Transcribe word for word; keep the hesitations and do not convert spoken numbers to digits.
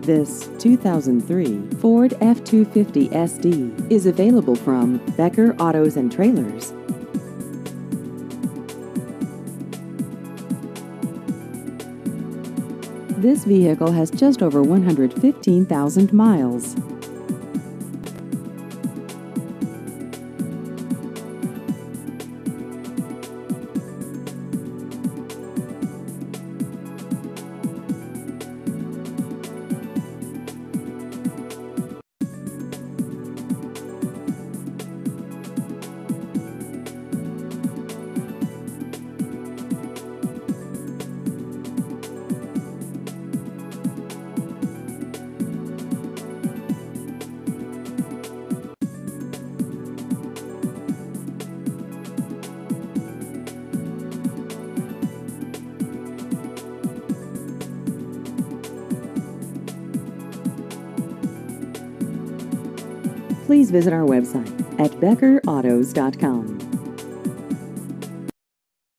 This two thousand three Ford F two fifty S D is available from Becker Autos and Trailers. This vehicle has just over one hundred fifteen thousand miles. Please visit our website at becker autos dot com.